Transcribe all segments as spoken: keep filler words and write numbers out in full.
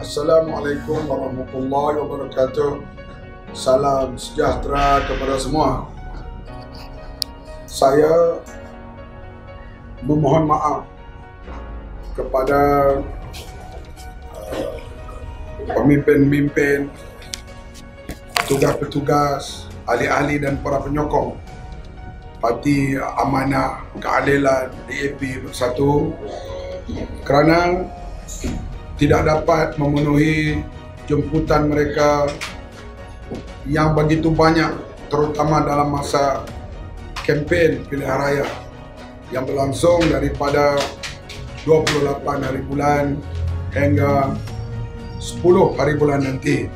Assalamualaikum warahmatullahi wabarakatuh. Salam sejahtera kepada semua. Saya memohon maaf kepada uh, pemimpin-pemimpin, petugas-petugas, ahli-ahli dan para penyokong Parti Amanah Keadilan D A P Bersatu kerana tidak dapat memenuhi jemputan mereka yang begitu banyak, terutama dalam masa kempen pilihan raya yang berlangsung daripada dua puluh lapan hari bulan hingga sepuluh hari bulan nanti.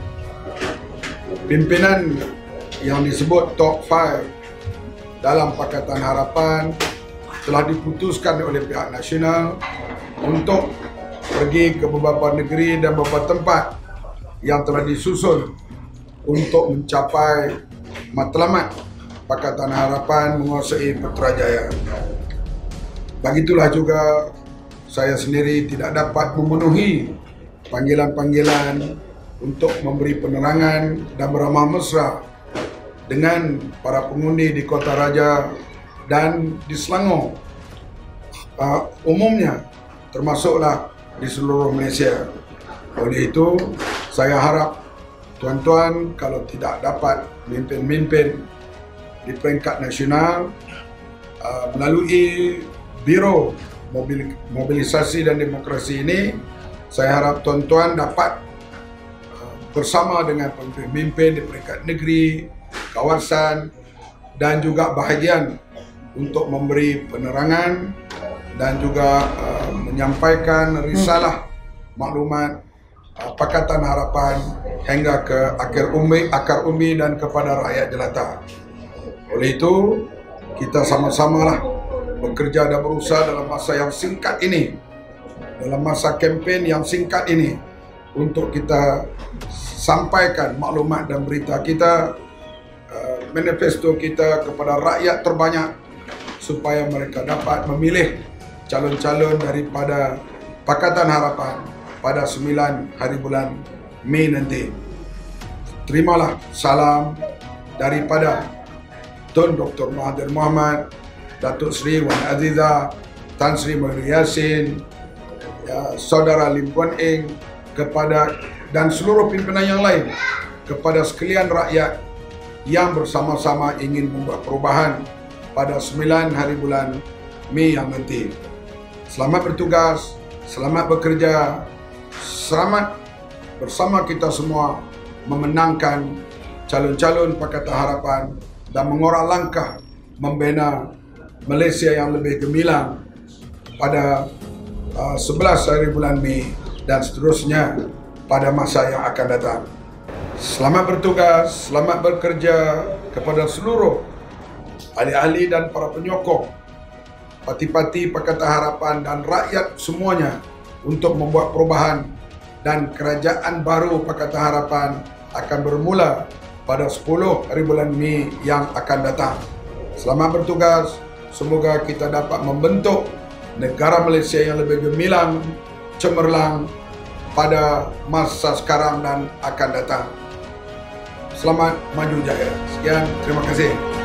Pimpinan yang disebut top lima dalam Pakatan Harapan telah diputuskan oleh pihak nasional untuk pergi ke beberapa negeri dan beberapa tempat yang telah disusun untuk mencapai matlamat Pakatan Harapan menguasai Putrajaya. Begitulah juga saya sendiri tidak dapat memenuhi panggilan-panggilan untuk memberi penerangan dan beramah mesra dengan para pengundi di Kota Raja dan di Selangor uh, umumnya, termasuklah di seluruh Malaysia. Oleh itu, saya harap tuan-tuan kalau tidak dapat memimpin-mimpin di peringkat nasional uh, melalui Biro Mobilisasi dan Demokrasi ini, saya harap tuan-tuan dapat uh, bersama dengan pemimpin di peringkat negeri, kawasan dan juga bahagian untuk memberi penerangan dan juga uh, menyampaikan risalah maklumat uh, Pakatan Harapan hingga ke akar umbi, akar umbi dan kepada rakyat jelata. Oleh itu, kita sama-samalah bekerja dan berusaha dalam masa yang singkat ini, dalam masa kempen yang singkat ini, untuk kita sampaikan maklumat dan berita kita, uh, manifesto kita kepada rakyat terbanyak supaya mereka dapat memilih calon-calon daripada Pakatan Harapan pada sembilan hari bulan Mei nanti. Terimalah salam daripada Tun Doktor Mahathir Mohamad, Datuk Seri Wan Azizah, Tan Sri Muhyiddin Yassin, ya, Saudara Lim Kuan Eng, kepada dan seluruh pimpinan yang lain, kepada sekalian rakyat yang bersama-sama ingin membuat perubahan pada sembilan hari bulan Mei yang nanti. Selamat bertugas, selamat bekerja, selamat bersama kita semua memenangkan calon-calon Pakatan Harapan dan mengorak langkah membina Malaysia yang lebih gemilang pada uh, sebelas hari bulan Mei dan seterusnya pada masa yang akan datang. Selamat bertugas, selamat bekerja kepada seluruh ahli-ahli dan para penyokong parti-parti Pakatan Harapan dan rakyat semuanya untuk membuat perubahan, dan kerajaan baru Pakatan Harapan akan bermula pada sepuluh hari bulan Mei yang akan datang. Selamat bertugas, semoga kita dapat membentuk negara Malaysia yang lebih gemilang, cemerlang pada masa sekarang dan akan datang. Selamat maju jaya. Sekian, terima kasih.